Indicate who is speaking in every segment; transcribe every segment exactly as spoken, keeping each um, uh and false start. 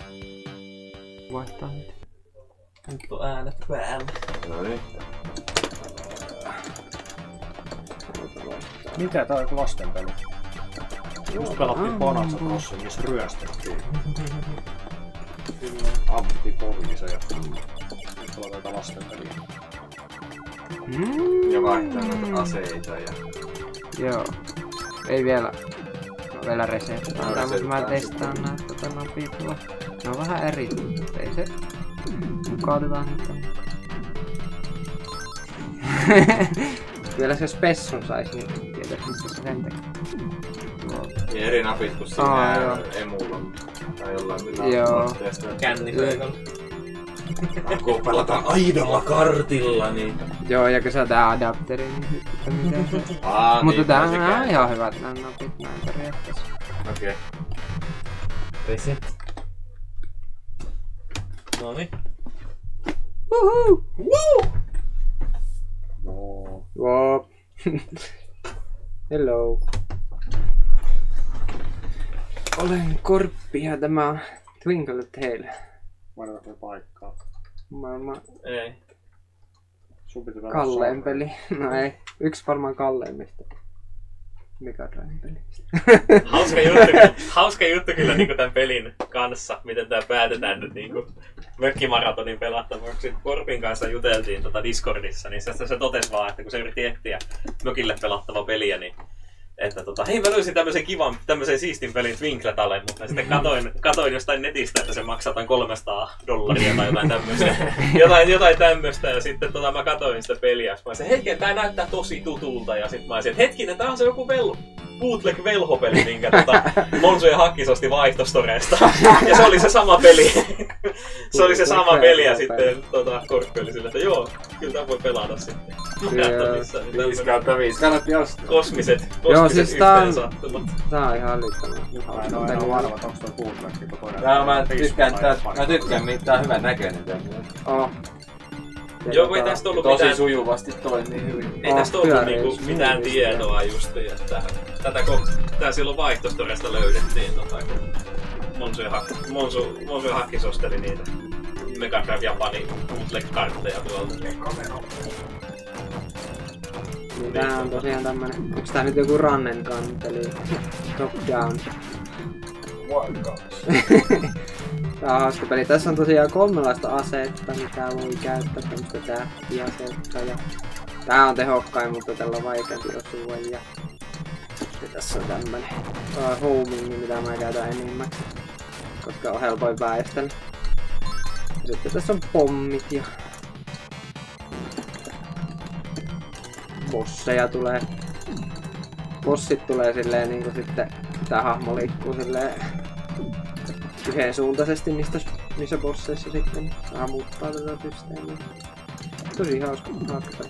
Speaker 1: Vaihtaa nyt. Nyt on äänet päällä.
Speaker 2: Noin.
Speaker 3: Mitä tää on joku lastenpeli? Just pelattiin Bonanza Crossin, missä ryöstettiin. Kyllä. Ammuttiin poliiseja. Nyt pelataan tätä lastenpeliä.
Speaker 1: Mm.
Speaker 2: Ja vaihtaa noita aseita ja...
Speaker 1: Joo. Ei vielä. No vielä resettaa, mutta mä testaan näitä tota napitulla. Ne on vähän eri, mutta ei se... Mukaudutaan niitä mukaan. Vielä se spessun sais, niin tietysti missä se sen tekee.
Speaker 2: Niin eri napit kuin siinä
Speaker 1: Aa,
Speaker 2: emulla tai jollain
Speaker 1: joo.
Speaker 2: känniköillä. Kun pelataan aidolla kartilla, niin...
Speaker 1: Joo, ja kun sä tää adapteri, niin sitten miten se...
Speaker 2: Aa,
Speaker 1: mutta
Speaker 2: niin,
Speaker 1: tää
Speaker 2: se
Speaker 1: on
Speaker 2: käy.
Speaker 1: ihan hyvät nää napit näin periaatteessa.
Speaker 2: Okei. Okay. Reset. Noniin.
Speaker 1: Woohoo!
Speaker 2: Woo!
Speaker 3: No.
Speaker 1: Wow. Hello. Olen Korppi ja tämä on Twinkle Tail.
Speaker 3: Vaihdaanko paikkaa?
Speaker 1: Maailman
Speaker 2: Ei.
Speaker 3: Sun piti vähän
Speaker 1: kallein peli. No ei. Yksi varmaan kalleimmista Mega Driven pelistä.
Speaker 4: Hauska juttu, hauska juttu kyllä niinku tän pelin kanssa, miten tää päätetään nyt niinku mökkimaratonin pelattavaksi. Korpin kanssa juteltiin tota Discordissa, niin se, se totesi vaan, että kun se yritti etsiä mökille pelattava peliä, niin että tota, hei mä löysin tämmösen kivan, tämmösen siistin pelin Twinkle Talen, mutta sitten katoin, katoin jostain netistä, että se maksaa jotain kolmesataa dollaria tai jotain tämmöstä. Jotain, jotain tämmöstä ja sitten tota, mä katoin sitä peliä ja mä olisin, hetken, tää näyttää tosi tutulta ja sitten mä olisin, että hetkinen, tää on se joku vel, bootleg velhopeli, minkä tota, Monsu ja Hakkis osti vaihtostoreesta. Ja se oli se sama peli. Se oli se sama peli ja sitten tota, Korppi oli sillä, että joo, kyllä tää voi pelata sitten.
Speaker 2: viisi kautta viisi kannatti ostaa.
Speaker 4: Kosmiset,
Speaker 1: Joo,
Speaker 4: kosmiset
Speaker 1: siis tää on,
Speaker 4: yhteensattumat.
Speaker 1: tää on ihan älyttömän.
Speaker 3: En oo enää varma, että onks toi bootlegki koko ajan.
Speaker 2: Tää mä tykkään, tää, mä tykkään, tää on hyvän näköinen tämmönen.
Speaker 1: Oh.
Speaker 4: Joo, kun ei tästä ollut
Speaker 2: Tosi
Speaker 4: mitään,
Speaker 2: sujuvasti toimii hyvin.
Speaker 4: ei tästä ollut
Speaker 1: pyörii
Speaker 4: niinku
Speaker 1: just
Speaker 4: mitään
Speaker 1: niin,
Speaker 4: tietoa justiin, että tätä kun tää silloin vaihtostoresta löydettiin, tota, kun Monsu ja, Hak- Monsu, Monsu ja Hakkis osteli niitä Mega Drive Japani bootleg-kartteja tuolta.
Speaker 1: Niin tää on tosiaan tämmönen, onks tää nyt joku run and gun peli? Top down. Tää on hauska peli. Tässä on tosiaan kolmenlaista asetta, mitä voi käyttää, tämmöstä tähtiasetta ja tää on tehokkain, mutta tällä on vaikeampi osua ja sitten tässä on tämmönen uh, homing, mitä mä käytän enimmäksi, koska on helpoin väestellä. Ja sitten tässä on pommit ja bosseja tulee. Bossit tulee silleen niinku sitten, tää hahmo liikkuu silleen yhdensuuntaisesti niistä, niissä bosseissa sitten. Vähän muuttaa tätä systeemiä. Tosi hauska, hauska peli.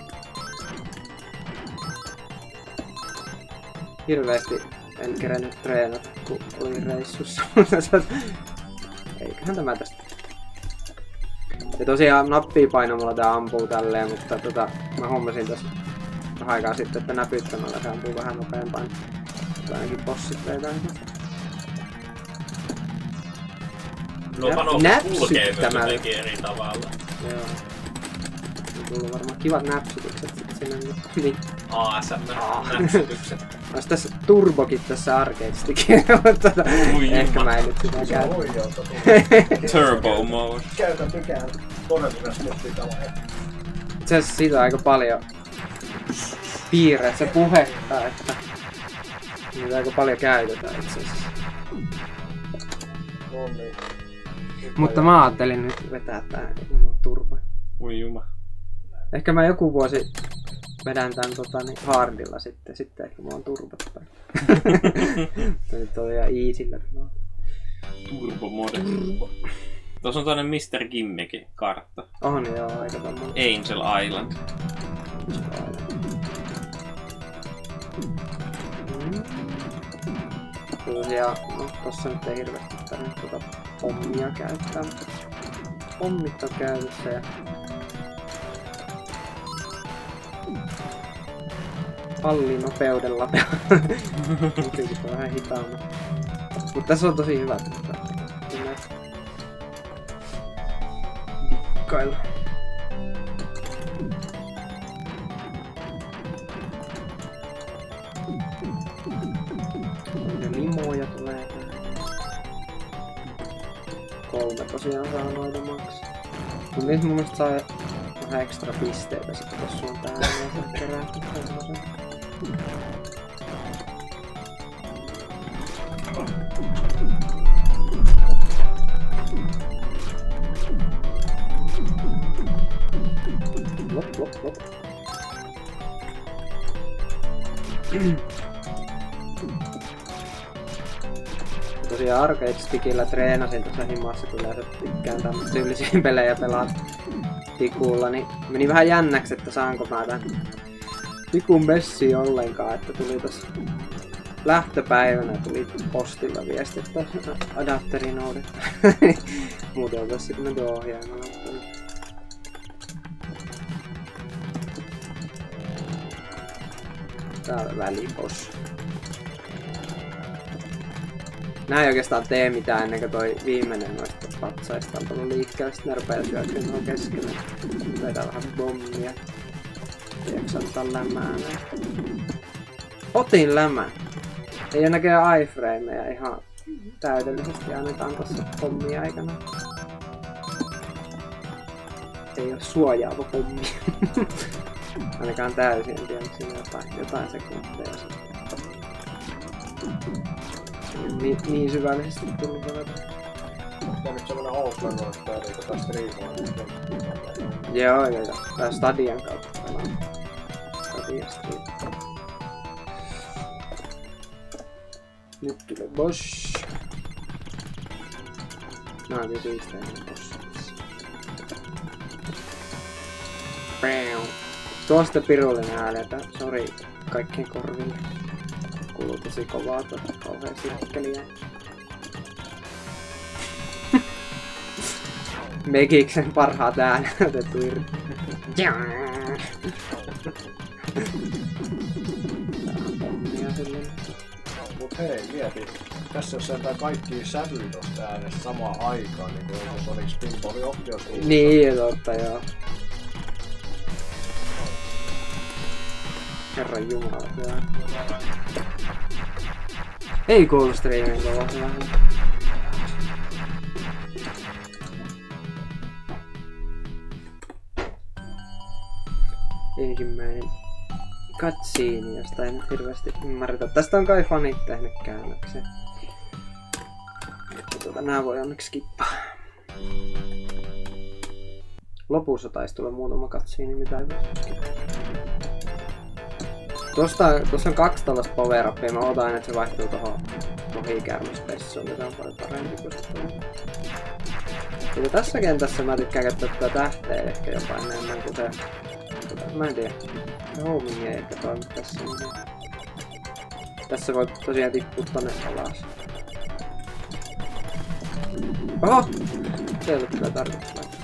Speaker 1: Hirveesti en kerennyt treenata, kun olin reissussa. Eiköhän tämä tästä. Ja tosiaan nappia painamalla tää ampuu tälleen, mutta tota, mä hommasin tässä vähän aikaa sitten, että näpyttämällä se ampuu vähän nopeampaan. Mutta ainakin bossit vetää.
Speaker 4: No panos kulkee myös jotenkin eri tavalla.
Speaker 1: Joo. On tullut varmaan kivat näpsytykset sit sinne. Niin.
Speaker 4: A S M-näpsytykset.
Speaker 1: Ois tässä turbokin tässä arcade-stikin, mutta tota, ehkä mä en nyt sitä käytä.
Speaker 4: Turbo mode.
Speaker 3: Käytän pykään todellisuudessa nettitaloja.
Speaker 1: Itse asiassa siitä on aika paljon piirreissä puhetta, että niitä aika paljon käytetään itse asiassa.
Speaker 3: No niin.
Speaker 1: Mutta mä ajattelin nyt vetää tää ilman turbo.
Speaker 4: Ui juma.
Speaker 1: Ehkä mä joku vuosi vedän tän tota, niin hardilla sitten, sitten ehkä mulla on turbot päin. Nyt on ihan easyllä.
Speaker 4: Turbo mode. Tuossa on toinen mister Gimmikin kartta.
Speaker 1: On joo, aika tommoinen.
Speaker 4: Angel Island.
Speaker 1: Mm. Tosiaan, no tossa nyt ei hirveästi tarvitse tuota pommia käyttää, mutta pommit on käytössä ja pallinopeudella Nyt on vähän hitaammin. Mutta tässä on tosi hyvät. kikkailla. Ja limoja tulee tähän. Kolme tosiaan saa noita maksaa. Mut nyt mun mielestä saa vähän ekstra pisteitä sit tossa on täällä ja se kerää semmosen. Lop, lop, lop. Tosiaan Arcade Stickillä treenasin tuossa himassa, kun yleensä tykkään tämmöistä tyylisiä pelejä pelata tikulla, niin meni vähän jännäksi, että saanko mä tän tikun messiin ollenkaan, että tuli tossa lähtöpäivänä tuli postilla viesti, että adapteri noudattaa. Muuten on tossa kun mä tuon ohjaimella. Täällä väliboss. Nää ei oikeastaan tee mitään ennen kuin toi viimeinen noista patsaista on tullut liikkeelle. Sitten ne rupee syöksyyn tuohon keskelle. Vedää vähän bommia. Tiedätkö ottaa lämää näin? Otin lämän! Ei oo näköjään iframeja ihan täydellisesti annetaan tossa pommia aikana. Ei oo suojaava pommi. Ainakaan täysin, en tiedä siinä jotain, jotain sekunteja sitten. Niin, niin syvällisesti tullut pelata.
Speaker 3: Onko nyt semmonen old-level, että eikö tästä riimaa?
Speaker 1: Joo, joo, joo. Tää Stadian kautta pelaan. Stadiasta. Nyt tulee boss. Nää on siistää boss. Tuosta pirullinen ääni, että sori kaikkien korville. Kuuluu tosi kovaa tuota kauhean sirkkeliä. Megiksen parhaat äänet otettu irti.
Speaker 3: Mut hei, mieti. Tässä jos sentään kaikki sävyy tosta äänestä samaan aikaan, niin kuin Sonic Spinballin optiosuudessa.
Speaker 1: Niin, totta joo. Herran jumala, hyvä. Ei kuulu striimin kovaa. Ensimmäinen cutscene, josta en hirveästi ymmärretä. Tästä on kai fanit tehnyt käännöksen. Tuota, nää voi onneksi skippaa. Lopussa taisi tulla muutama cutscene, mitä ei voi skippaa. Tuosta, tuossa on kaksi tällaista power-upia, mä otan, että se vaihtuu tuohon lohikäärmespessuun, mikä on paljon parempi kuin se. Tässä kentässä mä tykkään käyttää tätä tähteä ehkä jopa enemmän kuin se... Mä en tiedä. Se homing ei ehkä toimi tässä. Tässä voi tosiaan tippua tonne alas. Oho! Se ei ollut kyllä tarkoitus laittaa.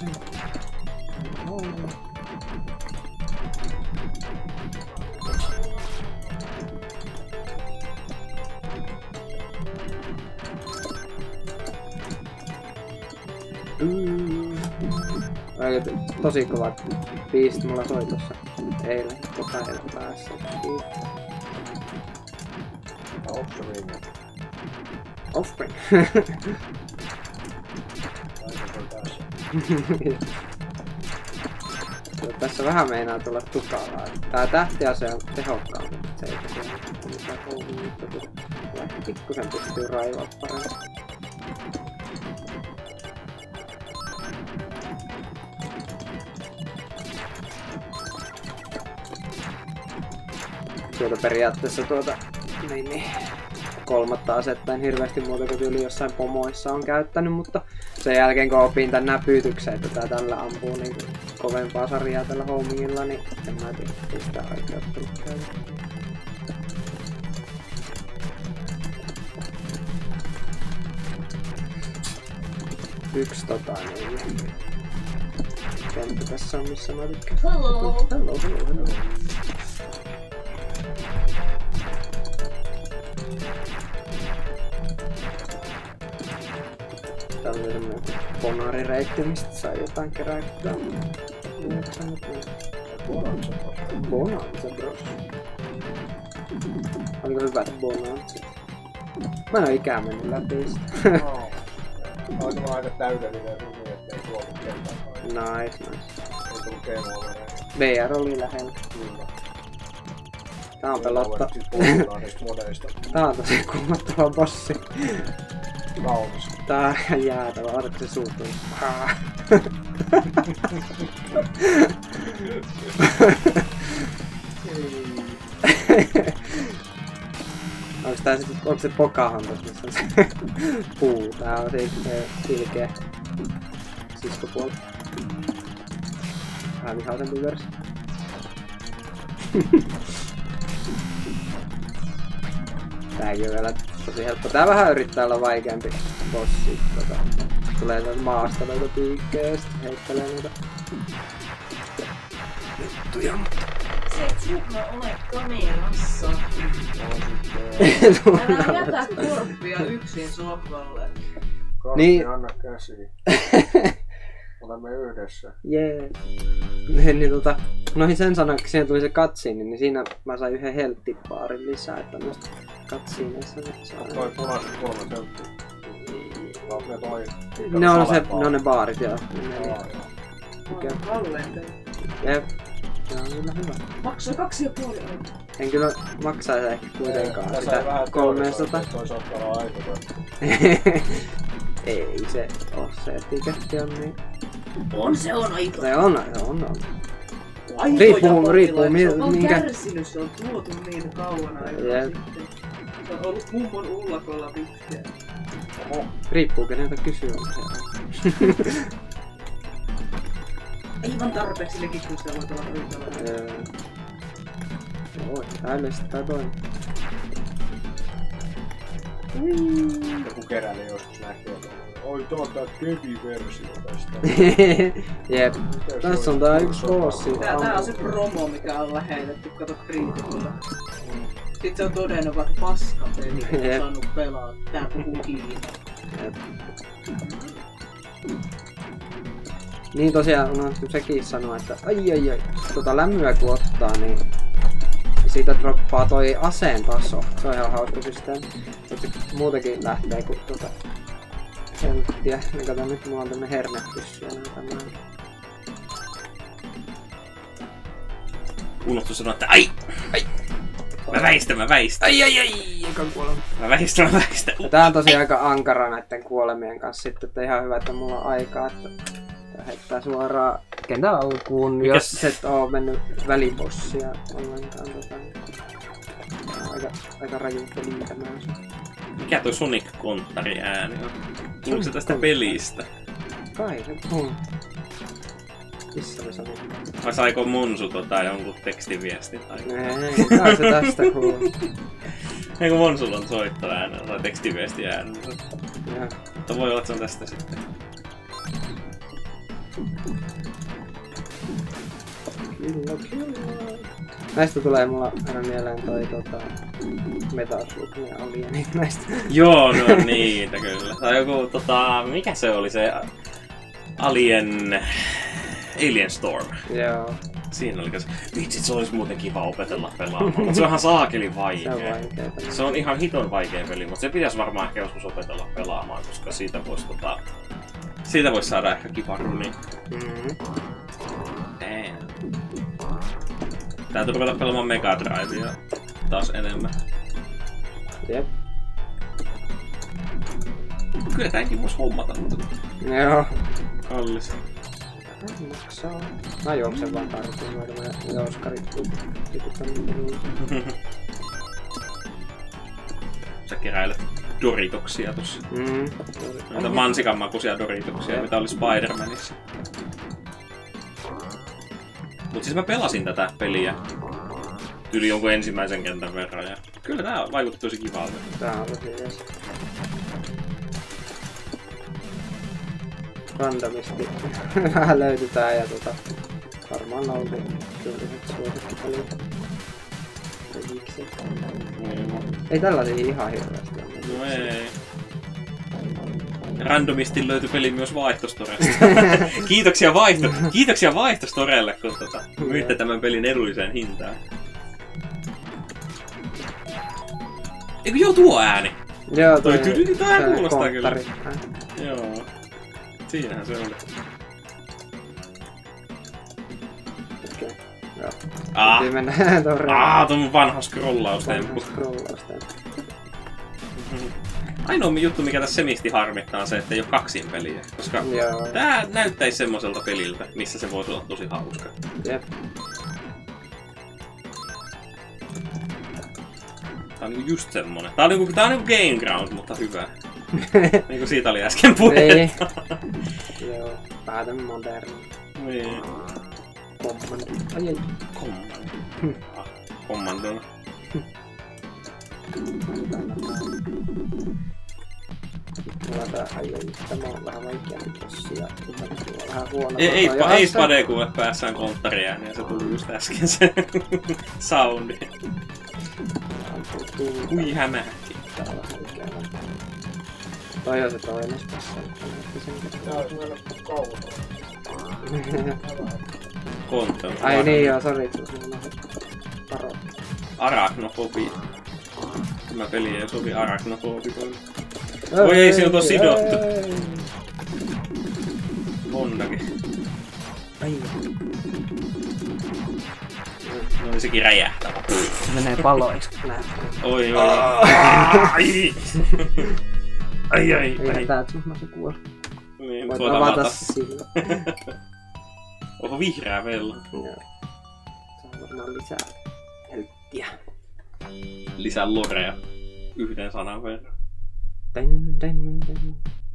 Speaker 1: Oikein tosi kovat biisit mulla soi tossa eilen, tota eilen päässä.
Speaker 3: Offspring.
Speaker 1: Offspring. Tässä vähän meinaa tulla tukalaa. Tää tähtiase on tehokkaampi, se ei tosiaan mitään koulun juttu. Ehkä pikkusen pystyy raivaa paremmin. Tuota periaatteessa tuota niin, niin, kolmatta asetta en hirveästi muuta kuin yli jossain pomoissa on käyttänyt, mutta sen jälkeen kun opin tän näpytyksen, että tää tällä ampuu niin kovempaa sarjaa tällä homingilla, niin en mä tiedä, ei sitä oikeuttanut käydä. Yksi tota niin. Kenttä tässä on missä mä tykkään.
Speaker 5: Hello!
Speaker 1: Hello, hello, hello. Tää on semmonen Bonari-reitti, mistä sai jotain kerättyä. Bonanza Bros. Oliko hyvät Bonanza? Mä en oo ikään mennyt läpi sitä.
Speaker 3: No. Oliko mä aika täydellinen rumi, ettei kuollut kentään?
Speaker 1: Nice, nice.
Speaker 3: Ei tullut game overeen.
Speaker 1: V R oli lähellä.
Speaker 3: Kyllä.
Speaker 1: Tää on pelottava.
Speaker 3: Siis puhutaan niistä modeista.
Speaker 1: Tää on tosi kummattava bossi.
Speaker 3: Kaunis.
Speaker 1: Tää on ihan jäätävä. Otatko se suutuun? Onks tää sit, onks se Pocahontas, missä on se puu? Tää on siis se ilkeä siskopuoli. Vähän vihaisempi versio. Tääkin on vielä tosi helppo. Tää vähän yrittää olla vaikeampi bossi. Tota, tulee täältä maasta noita piikkejä ja sitten heittelee noita juttuja.
Speaker 5: Se et Sukma ole kamerassa. Älä jätä Korppia yksin sohvalle.
Speaker 3: Korppi,
Speaker 1: Niin.
Speaker 3: anna käsi. Olemme yhdessä.
Speaker 1: Jee. Niin, niin tota, noihin sen sanoin, kun siihen tuli se cutscene, niin siinä mä sain yhden helttipaarin lisää, että noista cutsceneissa nyt saa.
Speaker 3: Toi punaiset kolme selttiä. Oot ne toi...
Speaker 1: Ne on se, ne on ne baarit, joo. Ne,
Speaker 3: Aa, joo.
Speaker 1: mikä?
Speaker 5: Halleen
Speaker 1: Jep. Se on kyllä hyvä.
Speaker 5: Maksaa kaksi ja puoli euroa.
Speaker 1: En kyllä maksaisi ehkä kuitenkaan
Speaker 3: Tässä
Speaker 1: sitä
Speaker 3: on vähän
Speaker 1: kolmesataa.
Speaker 3: teorisoitu, toi saattaa olla aito.
Speaker 1: Ei se oo, se etiketti on niin.
Speaker 5: On se on aito.
Speaker 1: Se on, se on, on.
Speaker 5: Aitoja
Speaker 1: Riippuu- riippuu
Speaker 5: potilaita. Se on
Speaker 1: mi- minkä-
Speaker 5: kärsinyt, se on tuotu niin kauan aikaa
Speaker 1: Jep.
Speaker 5: sitten. Se on ollut mummon ullakolla pitkään.
Speaker 3: Oho.
Speaker 1: Riippuu keneltä kysyy.
Speaker 5: Aivan tarpeeksi nekin, kun sitä voit olla riittävää.
Speaker 1: Öö. Joo, tää yleisesti tää toimii.
Speaker 3: Joku keräili joskus näkee, että oi tää on tää kevi-versio tästä.
Speaker 1: Jep.
Speaker 3: Miten se
Speaker 1: Tässä on
Speaker 3: olisi
Speaker 1: tää yksi
Speaker 3: tulossa?
Speaker 1: bossi.
Speaker 5: Tää, tää on se promo, mikä on lähetetty, kato kriitikolla. Sitten se on todennut, että paskapeli, että
Speaker 1: Jep.
Speaker 5: on saanut pelaa. Tää puhuu kiinni.
Speaker 1: Jep. Niin tosiaan unohtu sekin sanoa, että ai ai ai, tota lämmöä kun ottaa, niin siitä droppaa toi aseen taso. Se on ihan hauska systeemi. Mutta muutenkin lähtee kun tota helttiä. Niin kato nyt mulla on tämmönen hernepyssy ja näin tämmönen.
Speaker 4: Unohtu sanoa, että ai! Ai! Mä väistän, mä väistän.
Speaker 1: Ai ai ai, eikä kuolema.
Speaker 4: Mä väistän, mä väistän.
Speaker 1: Ja tää on tosiaan aika ankara näitten kuolemien kanssa sitten, että ihan hyvä, että mulla on aikaa, että tää heittää suoraan kentän alkuun,
Speaker 4: Mikäs-
Speaker 1: jos et oo mennyt välibossia ollenkaan. Tota, niin aika, aika raju peli tämä on.
Speaker 4: Mikä toi Sonic-konttari ääni on? Tuleeko se tästä pelistä?
Speaker 1: Kai se on. Missä se sanoo?
Speaker 4: Vai saiko Monsu tota jonkun tekstiviestin? Tai...
Speaker 1: Ei, kai se tästä kuuluu.
Speaker 4: Eikö Monsulla on soittava ääni tai tekstiviesti ääni?
Speaker 1: Joo.
Speaker 4: Mutta voi olla, että se on tästä sitten.
Speaker 1: Kyllä, kyllä. Näistä tulee mulla aina mieleen toi tota Metal Slug ja Alien näistä.
Speaker 4: Joo, no niitä kyllä. Tai joku tota, mikä se oli se Alien... Alien Storm.
Speaker 1: Joo,
Speaker 4: Siinä oli se. Vitsit, se olisi muuten kiva opetella pelaamaan, mutta se on ihan saakeli
Speaker 1: se on
Speaker 4: vaikea.
Speaker 1: vaikeeta.
Speaker 4: Se on ihan hiton vaikea peli, mutta se pitäisi varmaan ehkä joskus opetella pelaamaan, koska siitä voisi tota... Siitä voisi saada ehkä kivan runin.
Speaker 1: Mm-hmm.
Speaker 4: Damn. Täytyy ruveta pelaamaan Mega Drivea taas enemmän.
Speaker 1: Jep.
Speaker 4: Kyllä tämänkin voisi hommata, mutta
Speaker 1: Joo.
Speaker 4: kallis.
Speaker 1: Maksaa. Mä juoksen vaan tarvitaan varmaan ja Oskarit tiputtanut.
Speaker 4: Sä keräilet Doritoksia tossa.
Speaker 1: Mm.
Speaker 4: Näitä mansikanmakuisia Doritoksia, mitä oli Spider-Manissa. Mut siis mä pelasin tätä peliä yli jonkun ensimmäisen kentän verran ja kyllä tää vaikutti tosi kivalta.
Speaker 1: Tää on tosi jees. Randomisti vähän löytytään ja tota varmaan nautin tyylliset suosikkipeliä. Ei tällaisia ihan hirveästi ole.
Speaker 4: No ei. randomisti löytyi peli myös vaihtostoresta. Kiitoksia vaihto, kiitoksia vaihtostorelle, kun tota, myitte tämän pelin edulliseen hintaan. Eikö joo tuo ääni?
Speaker 1: Joo,
Speaker 4: toi,
Speaker 1: toi,
Speaker 4: toi, toi
Speaker 1: se
Speaker 4: kuulostaa kyllä.
Speaker 1: konttari.
Speaker 4: Joo. Siinähän se oli.
Speaker 1: Okei, joo.
Speaker 4: Ah,
Speaker 1: Täytyy mennä tuohon
Speaker 4: ah tuon vanha scrollaustemppu.
Speaker 1: scrollaustemppu.
Speaker 4: Ainoa juttu, mikä tässä semisti harmittaa, on se, että ei oo kaksin peliä. Koska
Speaker 1: Joo.
Speaker 4: tää näyttäisi semmoiselta peliltä, missä se voisi olla tosi hauska.
Speaker 1: Jep.
Speaker 4: Tää on niinku just semmonen. Tää on niinku, tää on niinku Game Ground, mutta hyvä. Niinku siitä oli äsken
Speaker 1: Niin.
Speaker 4: puhetta.
Speaker 1: Joo, päätän moderni.
Speaker 4: Niin.
Speaker 1: Command. Ai ei.
Speaker 4: Command. Ah, Commandona.
Speaker 1: Mulla tää ai ei. Tämä on vähän vaikeampi tossia. Tämä on vähän huono.
Speaker 4: Ei, ei,
Speaker 1: Toi
Speaker 4: pa, ei
Speaker 1: johassa.
Speaker 4: spade kuule päässään konttoriääni ja se tuli just äsken se soundi. Hui hämähti.
Speaker 1: Tää on vähän ikävä. Toi on se toinen tässä.
Speaker 3: Tää on mennä kauan.
Speaker 4: Konto.
Speaker 1: Ai niin joo, sori. Paro.
Speaker 4: Arachnofobia. Tämä peli ei sovi arachnofobikoille. Oi ei, siltä on sidottu. Mondakin.
Speaker 1: Ai.
Speaker 4: No niin sekin räjähtää.
Speaker 1: Se menee paloiksi. Nää.
Speaker 4: Oi oi. Ai ai ai.
Speaker 1: Ei tää se kuole.
Speaker 4: Niin,
Speaker 1: Voit
Speaker 4: tuota
Speaker 1: avata
Speaker 4: avata.
Speaker 1: sillä.
Speaker 4: Onko vihreä vello?
Speaker 1: Joo. Se on varmaan lisää helttiä.
Speaker 4: Lisää lorea. Yhden sanan verran.
Speaker 1: Tän, tän, tän.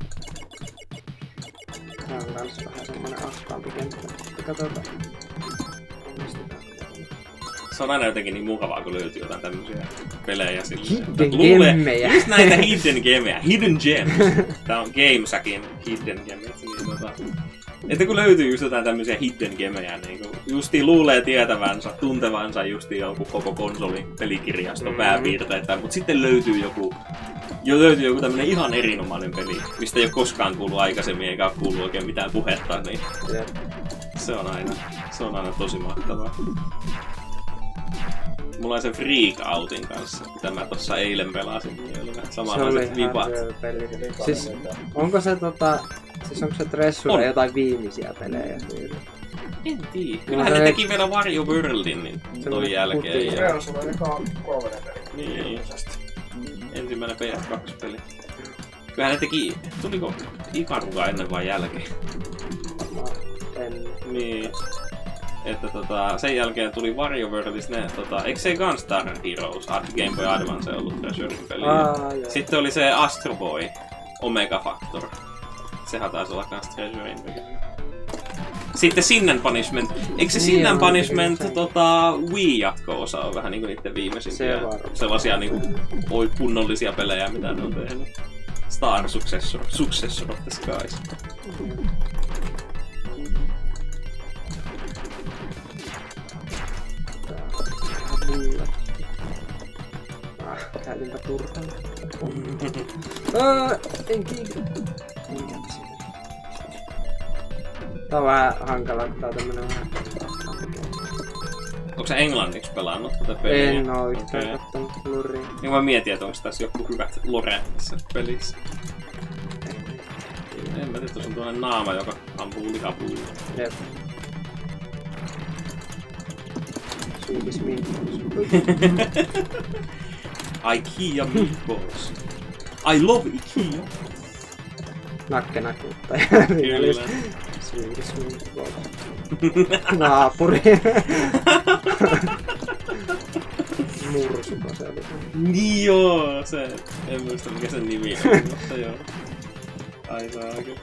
Speaker 1: Tää on kans vähän semmonen ahtaampi kenttä. Katsotaan. Onnistutaan.
Speaker 4: Se on aina jotenkin niin mukavaa, kun löytyy jotain tämmösiä pelejä sille.
Speaker 1: Hidden
Speaker 4: Luulee-
Speaker 1: gemmejä.
Speaker 4: Just näitä hidden gemejä. Hidden gems. Tää on Gamesakin hidden gems. Niin tota, että kun löytyy just jotain tämmösiä hidden gemejä, niin kun justiin luulee tietävänsä, tuntevansa justiin joku koko konsolin pelikirjaston
Speaker 1: Mm.
Speaker 4: pääpiirteitä, mutta sitten löytyy joku, jo löytyy joku tämmönen ihan erinomainen peli, mistä ei ole koskaan kuullut aikaisemmin eikä ole kuullut oikein mitään puhetta, niin
Speaker 1: Jep.
Speaker 4: se on aina, se on aina tosi mahtavaa. Mulla on se Freak Outin kanssa, mitä mä tossa eilen pelasin, niin oli vähän
Speaker 1: Se oli
Speaker 4: samanlaiset vipat.
Speaker 1: ihan peli. Siis, onko se tota... Siis onko se Tressure
Speaker 4: On.
Speaker 1: jotain viimeisiä pelejä?
Speaker 4: En tiedä. Kyllähän ne teki vielä Wario Worldin niin
Speaker 1: Se
Speaker 4: ton
Speaker 1: oli
Speaker 4: jälkeen.
Speaker 1: puti.
Speaker 4: Ja...
Speaker 3: Real sulla oli eka kolmen peli.
Speaker 4: Niin. Ensimmäinen P S kaksi peli. Kyllähän ne teki... Tuliko Ikaruga ennen vai jälkeen?
Speaker 1: En...
Speaker 4: Niin. Että tota, sen jälkeen tuli Wario Worldista ne, tota, eikö se Gunstar Heroes Game Boy Advance ollut Treasurin peli?
Speaker 1: Aa, joo.
Speaker 4: Sitten oli se Astro Boy Omega Factor. Sehän taisi olla kans Treasurin peli. Sitten Sin and Punishment. Eikö se
Speaker 1: Niin
Speaker 4: Sin and
Speaker 1: on,
Speaker 4: Punishment
Speaker 1: kyllä se.
Speaker 4: tota, Wii-jatko-osa on vähän niinku niitten viimeisimpiä?
Speaker 1: Se varmaan.
Speaker 4: Sellaisia niinku oi kunnollisia pelejä, mitä ne on tehnyt. Star Successor, Successor of the Skies.
Speaker 1: Ah, käytinpä turhaan. Aa, en kiinni. En käy sitä. Tää on vähän hankala, tää on tämmönen vähän...
Speaker 4: Onko sä englanniksi pelannut tätä peliä?
Speaker 1: En oo yhtään
Speaker 4: Okei.
Speaker 1: kattonut luria.
Speaker 4: Niin mä mietin, että onko tässä joku hyvät lore tässä pelissä. En mä tiedä, tuossa on tuollainen naama, joka ampuu lihapulloa.
Speaker 1: Jep. Swedish meatballs.
Speaker 4: IKEA meatballs. I love IKEA.
Speaker 1: Nakke nakuttaa.
Speaker 4: Kyllä.
Speaker 1: Swedish meatballs. Naapuri. Mursuko se oli.
Speaker 4: Niin joo, se. En muista mikä sen nimi on, mutta joo. Ai saakka.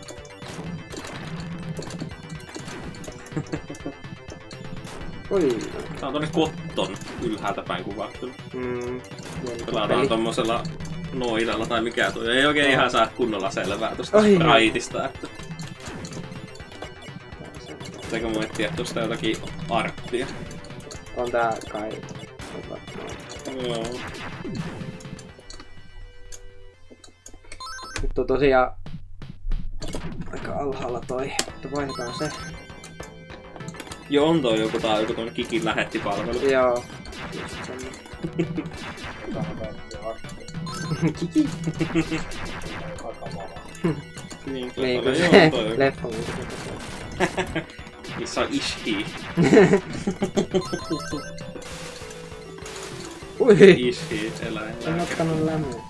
Speaker 1: Oi.
Speaker 4: Tää on tonne Kotton ylhäältä päin kuvattu.
Speaker 1: Mm.
Speaker 4: Pelataan tommosella noidalla tai mikä tuo. Ei oikein ihan saa kunnolla selvää tosta
Speaker 1: Oi.
Speaker 4: spriteista, että... Pitääkö mun etsiä tosta jotakin arttia?
Speaker 1: On tää kai.
Speaker 4: Joo.
Speaker 1: Nyt on tosiaan alhaalla toi, mutta vaihdetaan se.
Speaker 4: Joo, on toi joku, tää joku tuonne Kikin lähettipalvelu.
Speaker 1: Joo. Just semmoinen. Kiki.
Speaker 4: Niin,
Speaker 1: Niin kuin
Speaker 4: joo,
Speaker 1: se
Speaker 4: toi joku.
Speaker 1: leffa.
Speaker 4: Missä on Ishi.
Speaker 1: Ui!
Speaker 4: Ishi, eläin.
Speaker 1: En ottanut lämmöä.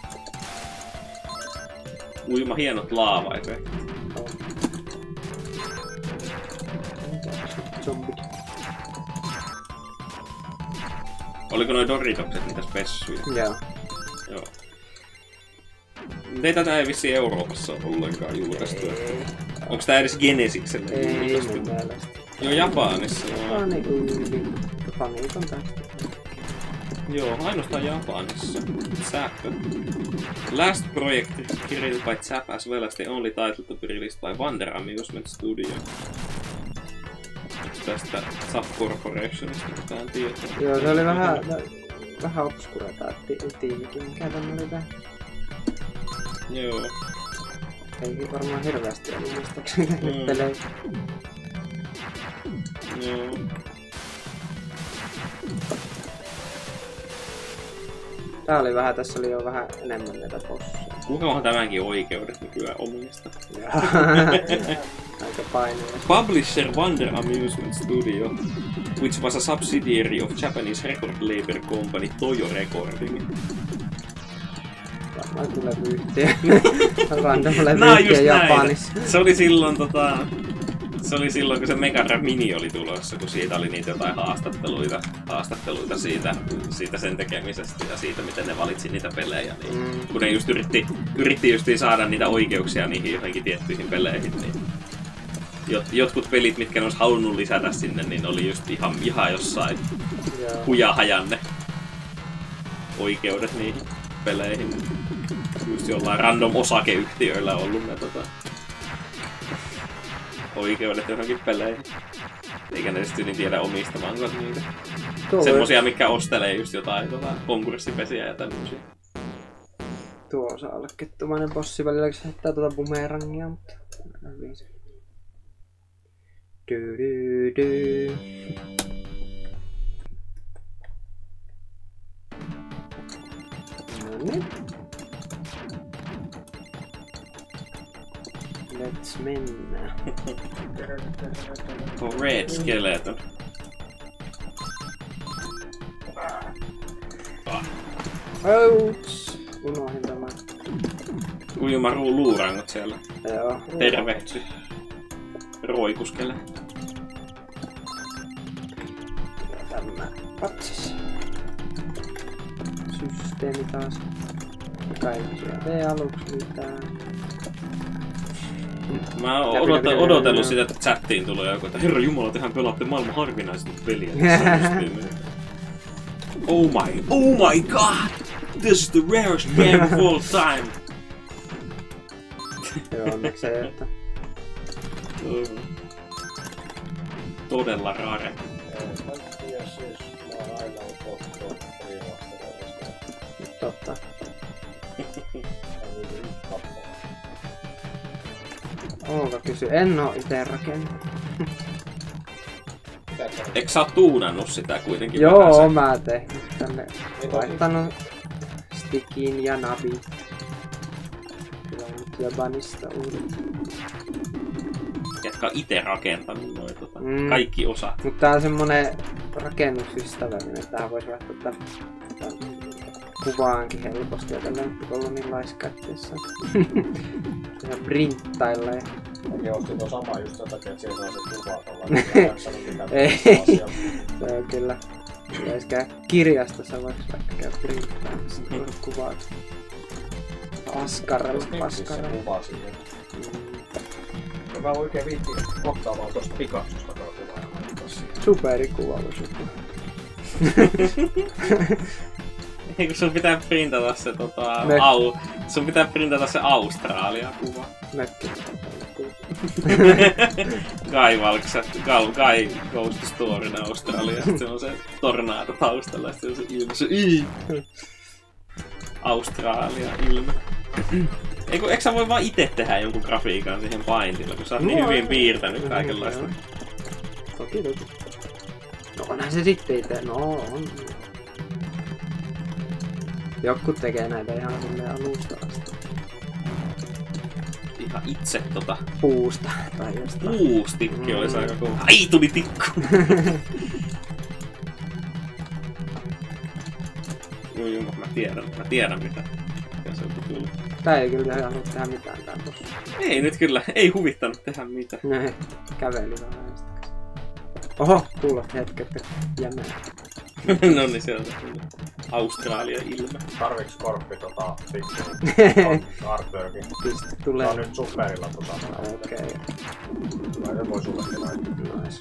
Speaker 4: Uima hienot laava-efektit.
Speaker 1: Zombit.
Speaker 4: Oliko noi Doritokset niitä spessuja?
Speaker 1: Joo.
Speaker 4: Joo. Ei tätä ei vissiin Euroopassa ollenkaan julkaistu.
Speaker 1: Ei.
Speaker 4: Onks tää edes Genesikselle
Speaker 1: Ei
Speaker 4: julkaistu?
Speaker 1: mun mielestä.
Speaker 4: Joo, Japanissa.
Speaker 1: Tää on niinku yli. Fanit on tästä.
Speaker 4: Joo, ainoastaan Japanissa. Säppö. Last project created by Zap as well as the only title to be released by Wonder Amusement Studio. Tästä Zap Corporationista mitään tietoa.
Speaker 1: Joo, se oli vähän, vähän obskura tää tiimikin, mikä tän oli tää.
Speaker 4: Joo.
Speaker 1: Ei varmaan hirveästi ollut muistaakseni
Speaker 4: Mm.
Speaker 1: pelejä.
Speaker 4: Joo.
Speaker 1: Tää oli vähän, tässä oli jo vähän enemmän näitä bosseja.
Speaker 4: Kuinkahan tämänkin oikeudet nykyään omista?
Speaker 1: Aika paineja.
Speaker 4: Publisher Wonder Amusement Studio, which was a subsidiary of Japanese record label company Toyo Recording.
Speaker 1: Varmaan tulee vyyhtiä. Random
Speaker 4: Nää on
Speaker 1: levyyhtiä
Speaker 4: just
Speaker 1: Japanissa.
Speaker 4: näitä. Se oli silloin tota... Se oli silloin, kun se Mega Drive Mini oli tulossa, kun siitä oli niitä jotain haastatteluita, haastatteluita siitä, siitä sen tekemisestä ja siitä, miten ne valitsi niitä pelejä. Niin,
Speaker 1: Mm.
Speaker 4: kun ne just yritti, yritti justiin saada niitä oikeuksia niihin johonkin tiettyihin peleihin, niin jot, jotkut pelit, mitkä ne olisi halunnut lisätä sinne, niin oli just ihan, ihan jossain
Speaker 1: Joo.
Speaker 4: hujahajanne oikeudet niihin peleihin. Just jollain random osakeyhtiöillä on ollut ne tota, oikeudet johonkin peleihin. Eikä ne sitten niin tiedä omistavanko niitä.
Speaker 1: Tuo,
Speaker 4: Semmosia, mitkä ostelee just jotain tota, konkurssipesiä ja tämmösiä.
Speaker 1: tuo on se allekettumainen bossi välillä, kun se heittää tuota bumerangia, mutta... Du, du, du. No niin. Let's mennä.
Speaker 4: Tuo Red Skeleton. Ah.
Speaker 1: Ouch! Unohdin tämän.
Speaker 4: Ujumaru luurangot siellä.
Speaker 1: Joo.
Speaker 4: Tervehtsy. Roikuskele.
Speaker 1: Ja tämä patsas. Systeemi taas. Kaikkia tee aluksi mitään.
Speaker 4: Mä oon
Speaker 1: Läpi,
Speaker 4: odota,
Speaker 1: läpi,
Speaker 4: odotellut
Speaker 1: läpi,
Speaker 4: sitä, että chattiin tulee joku, että herra jumala, tehän pelaatte maailman harvinaisinta peliä. Oh my, oh my god! This is the rarest game of all time!
Speaker 1: Joo, onneksi se, että...
Speaker 4: Todella rare.
Speaker 3: Mä en tiedä siis, mä oon aina ollut kohtuun remastereista.
Speaker 1: Totta. Olka kysy. En oo ite rakennut.
Speaker 4: Eikö sä oo tuunannut sitä kuitenkin?
Speaker 1: Joo,
Speaker 4: vähäsen?
Speaker 1: oon mä tehnyt tänne. Vaihtanut stickin ja nabi. Kyllä on nyt Japanista uudet.
Speaker 4: Jotka ite rakentanut noin tota,
Speaker 1: Mm.
Speaker 4: kaikki osat.
Speaker 1: Mut tää on semmonen rakennusystävällinen. Tähän vois vaihtaa tän, tän kuvaankin helposti ja tällä nyt ollut niin laiskatteessa. Ja printtailla ja...
Speaker 3: Mäkin ostin tuon sama just sen takia, että siellä saa se kuva tuolla.
Speaker 1: Ei. Se on kyllä. Pitäis käydä kirjastossa vaikka vaikka käy printtaamassa tuolla kuvat. Askarella, paskarella.
Speaker 3: kuva siihen.
Speaker 1: Mm.
Speaker 3: Ja mä oikein viittiin ottaamaan tosta Pikachusta tuolla kuvaa.
Speaker 1: Superikuva voisi olla.
Speaker 4: Eikö sun pitää printata se tota,
Speaker 1: Me-
Speaker 4: au, sun pitää printata se Australia-kuva.
Speaker 1: Mökki.
Speaker 4: Guy valksat, Guy, Guy goes to storyn Australia, sit se on se tornado taustalla, sit se on se ilme, se ii. Australia ilme. Eiku, eikö sä voi vaan itse tehdä jonkun grafiikan siihen Paintilla, kun sä oot niin hyvin piirtänyt kaikenlaista?
Speaker 1: Toki toki. No onhan se sitten itse, no on. Jotkut tekee näitä ihan silleen alusta asti.
Speaker 4: Ihan itse tota...
Speaker 1: Puusta tai jostain.
Speaker 4: Puustikki
Speaker 1: Mm.
Speaker 4: olisi aika kova. Ai, tuli tikku! Joo, joo, mä tiedän, mä tiedän mitä. Mitä se on tullut.
Speaker 1: Tää ei kyllä halua tehdä mitään tää tossa.
Speaker 4: Ei nyt kyllä, ei huvittanut tehdä mitään.
Speaker 1: Näin, käveli vähän estikäs. Oho, kuulot hetket jämää.
Speaker 4: No niin, se on Australia ilme.
Speaker 3: Tarviks Korppi tota pikku artworkin?
Speaker 1: Piste
Speaker 3: Tää
Speaker 1: tulee.
Speaker 3: on nyt superilla tuossa.
Speaker 1: Okei. Okay.
Speaker 3: Kyllä ne voi sullekin laittaa.
Speaker 1: Nice.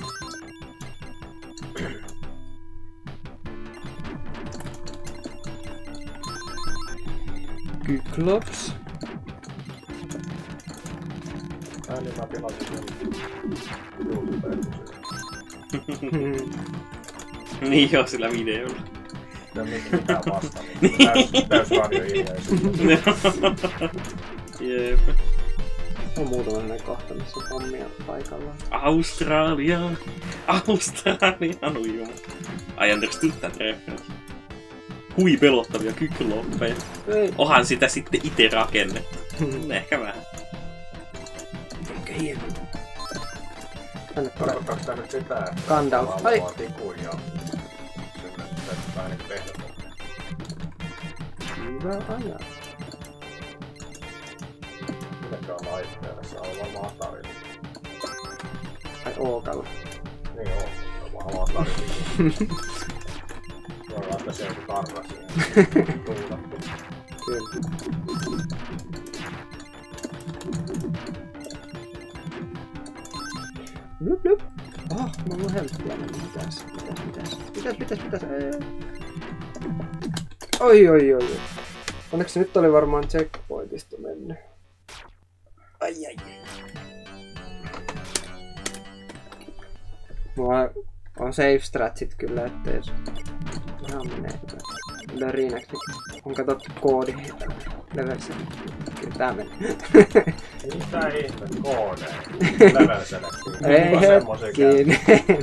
Speaker 1: Kyklops.
Speaker 3: Tää niin mä pilasin sen YouTubeen.
Speaker 4: Niin joo, sillä videolla.
Speaker 3: Ei oo mitään vastaan. Täys, täys radio-ilmeisesti.
Speaker 4: Jep.
Speaker 1: On muutama sellainen kohta, missä on pommia paikallaan.
Speaker 4: Australian, Australian ujuma. I understood that reference. Hui pelottavia kykloppeja.
Speaker 1: Ei.
Speaker 4: Ohan sitä sitten ite rakennettu. Ehkä vähän.
Speaker 1: Ehkä hieman. Tänne tulee
Speaker 3: Tarkoittaako tää nyt sitä, että
Speaker 1: Gandalf. Ai!
Speaker 3: valvoa tikuin ja sinne täytyy vähän niinku tehdä.
Speaker 1: Hyvä ajatus.
Speaker 3: Mitenkään laitteella? Se on varmaan Atari.
Speaker 1: Ai Ookalla.
Speaker 3: Niin oo. Se on varmaan Atari. Voi laittaa se joku tarra siihen. Tuulattu.
Speaker 1: Kyllä. Blup blup. Oh, mulla on helppoa. Mitäs, mitäs, mitäs, mitäs, mitäs, mitäs, ei. Oi, oi, oi, oi. Onneksi nyt oli varmaan checkpointista mennyt. Ai, ai, ai. Mulla on save stratsit kyllä, ettei se ihan menee lörinäksi. On katsottu koodi levelissä. Kyllä tää menee.
Speaker 3: Mitä ihme koodeja? Level selectiin.
Speaker 1: Ei hetkinen.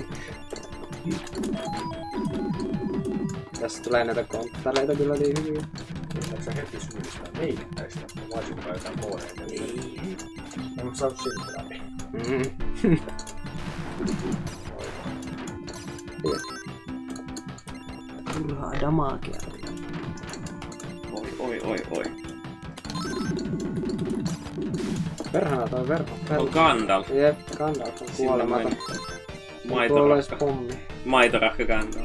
Speaker 1: Tässä tulee näitä konttareita kyllä niin hyviä.
Speaker 3: Eikö sä heti syyllistää meittäistä? Mä voisin kyllä jotain koodeja.
Speaker 1: Ei.
Speaker 3: En mä saanut silti läpi.
Speaker 1: Mm. Turhaa damagea.
Speaker 4: Oi, oi, oi, oi.
Speaker 1: Perhana toi verho.
Speaker 4: On Gandalf.
Speaker 1: Jep, Gandalf on kuolematon. Tuolla olisi
Speaker 4: Maitorakka.
Speaker 1: pommi.
Speaker 4: Maitorakka Gandalf.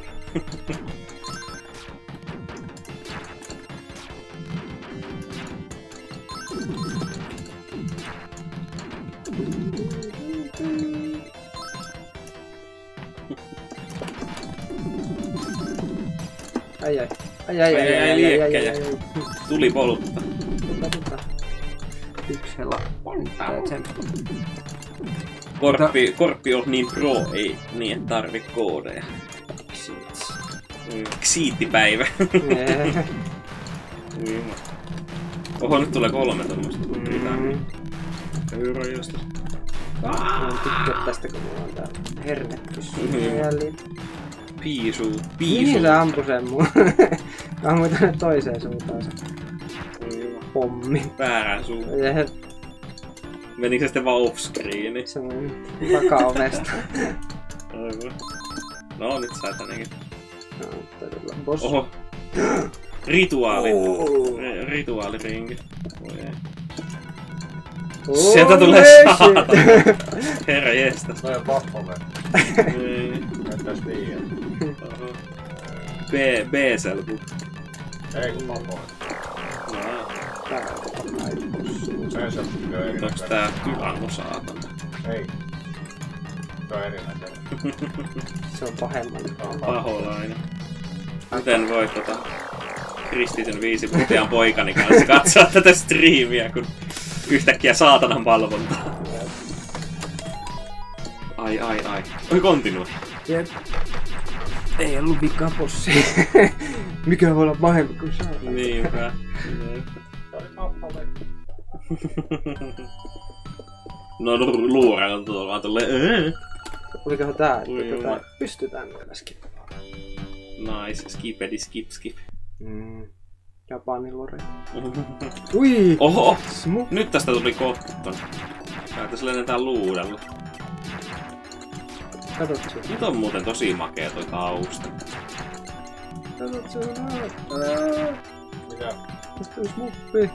Speaker 1: Ai ai. Ai ai ai ai ai ai ai ai ai.
Speaker 4: Tuli polutta.
Speaker 1: Katsotaan. Yksi hela. Sen.
Speaker 4: Korppi, korppi on niin pro, ei niin et tarvi koodeja. Mm, Ksiittipäivä. Oho, nyt tulee kolme tommoista.
Speaker 1: Mm.
Speaker 4: Eurojosta.
Speaker 1: Mä en tykkää tästä, kun mulla on tää hernet pysyy
Speaker 4: Mm.
Speaker 1: jäljellä.
Speaker 4: Piisuu.
Speaker 1: Mihin
Speaker 4: Piisuu.
Speaker 1: se ampui sen mun? Ampui tänne toiseen suuntaan se pommi.
Speaker 4: Väärään suuntaan.
Speaker 1: Jep,
Speaker 4: Menikö se sitten vaan offscreeni?
Speaker 1: se mun takaovesta.
Speaker 4: Aivan. No, nyt sai tännekin.
Speaker 1: No, täytyy olla boss.
Speaker 4: Oho. Rituaali.
Speaker 1: Oh.
Speaker 4: Ri- Rituaalirinki. Voi ei.
Speaker 1: Oh,
Speaker 4: Sieltä tulee
Speaker 1: shit.
Speaker 4: saatana. Herra jestas.
Speaker 3: Toi on Baphomet.
Speaker 4: Niin.
Speaker 3: Näyttäis liian.
Speaker 4: Oho. B, B-selvu.
Speaker 3: Ei kun Baphomet.
Speaker 4: No.
Speaker 1: Tää on aikus.
Speaker 3: Se on se työ eri.
Speaker 4: Onks tää tyrannu saatana?
Speaker 3: Ei. Se on erinäköinen.
Speaker 1: Se on pahemman.
Speaker 4: Paholainen. Miten voi tota kristityn viisivuotiaan poikani kanssa katsoa tätä striimiä, kun yhtäkkiä saatanan palvontaa. Ai ai ai. Oi kontinua.
Speaker 1: Jep. Ei ollut vikaa bossi. Mikä voi olla pahempi kuin saatana?
Speaker 4: Niinpä.
Speaker 3: Se oli Baphomet.
Speaker 4: No luurella tuolla vaan tolleen.
Speaker 1: Olikohan tää, että
Speaker 4: Ui,
Speaker 1: tätä
Speaker 4: jumala.
Speaker 1: pystytään vielä skippaamaan?
Speaker 4: Nice, skipedi skip skip.
Speaker 1: Mm. Japanin lore. Ui!
Speaker 4: Oho!
Speaker 1: Smu.
Speaker 4: Nyt tästä tuli kotton. Näytäis lennetään luudella.
Speaker 1: Katot sun.
Speaker 4: Nyt on muuten tosi makea toi tausta.
Speaker 1: Katot sun.
Speaker 3: Mikä?
Speaker 1: Tästä on smuppi.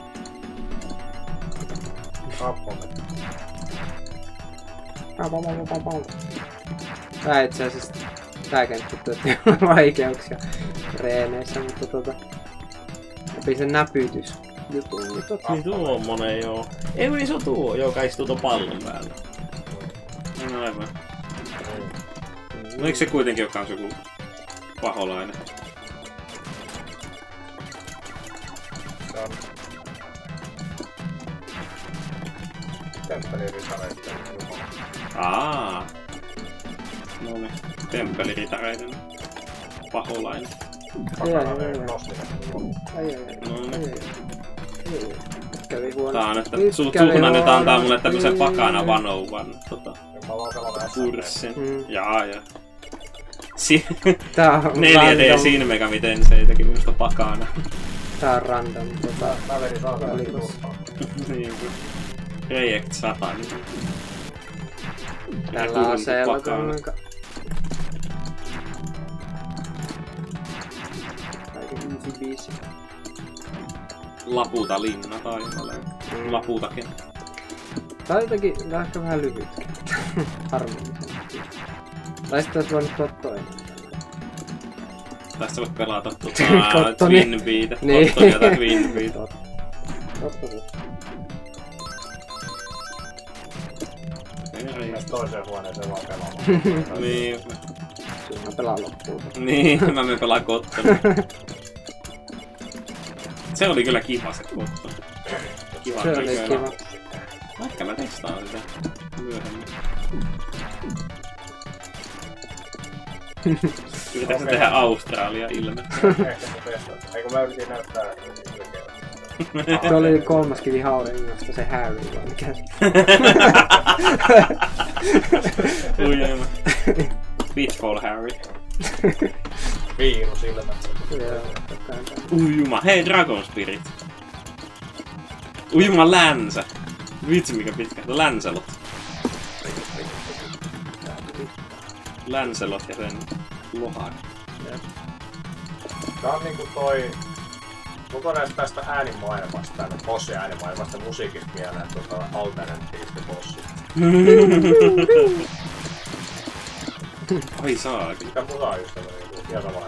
Speaker 3: Kappale.
Speaker 1: Tää itse asiassa tää kenttä tuotti vaikeuksia reeneissä, mutta tota... Läpi sen näpytys jutun, niin tota...
Speaker 4: Niin tuommoinen joo. Ei niin se on tuo, joo kai istuu ton pallon päällä. No aivan. No eikö se kuitenkin oo kans joku paholainen?
Speaker 3: Se on... Temppeliritareitten jumala.
Speaker 4: Aa. No niin, temppeliritareiden paholainen.
Speaker 3: Takana ne nostinen jumala.
Speaker 1: Ai ai ai.
Speaker 4: No niin.
Speaker 1: Ai ai ai. Kävi huonosti.
Speaker 4: Tää on, että
Speaker 1: Nyt
Speaker 4: su
Speaker 1: kävi
Speaker 4: suhnanet antaa mulle
Speaker 1: huonosti.
Speaker 4: tämmösen pakana vanouvan tota,
Speaker 3: Jumala on pelannut
Speaker 4: kurssin.
Speaker 1: Mm.
Speaker 4: Jaa jaa. Si
Speaker 1: Tää on
Speaker 4: neljä D
Speaker 1: random.
Speaker 4: Shin Megami Tensei teki minusta pakana.
Speaker 1: Tää on random. Tota...
Speaker 3: Mä vedin saatana
Speaker 1: Valikos.
Speaker 3: turpaan.
Speaker 4: Niin kuin Project Satan.
Speaker 1: Tällä aseella kuinka... Aika easy biisi.
Speaker 4: Laputa linna taivaleen.
Speaker 1: Mm.
Speaker 4: Laputakin.
Speaker 1: Tää on jotenkin ehkä vähän lyhyt. Harmillisen. Tai sitten ois voinut tuoda toinen.
Speaker 4: Tästä voit pelata tota
Speaker 1: Kottoni.
Speaker 4: Twin Beat.
Speaker 1: Niin.
Speaker 4: Kottoni tai Twin Beat.
Speaker 1: Totta. Totta totta.
Speaker 3: Mennään toiseen huoneeseen vaan pelaamaan.
Speaker 4: Niin.
Speaker 1: Siinä mä pelaan loppuun.
Speaker 4: Niin, mä menen pelaan Kottoni. Se oli kyllä kiva se Kottoni. Kiva
Speaker 1: Se oli
Speaker 4: näköinen.
Speaker 1: kiva.
Speaker 4: Ehkä mä testaan sitä myöhemmin. Yritätkö
Speaker 3: Okei.
Speaker 4: tehdä Australia ilme?
Speaker 3: Ehkä se testaa. Eikö mä yritin näyttää ylikertaa.
Speaker 1: Se oli kolmas kivi Hauringasta se Harry vai mikä?
Speaker 4: Ujema. Pitfall Harry.
Speaker 3: Viiru silmät.
Speaker 1: Joo, totta kai.
Speaker 4: Ujuma. Hei, Dragon Spirit. Ujuma Länsä. Vitsi mikä pitkä. Länselot. Länselot ja sen lohari.
Speaker 3: Tää on niinku toi... Kokonaisesti tästä äänimaailmasta, tänne bossi äänimaailmasta musiikista mieleen tota alternatiivista bossia.
Speaker 4: Ai saakin.
Speaker 3: Mitä musaa just on niinku ihan sama.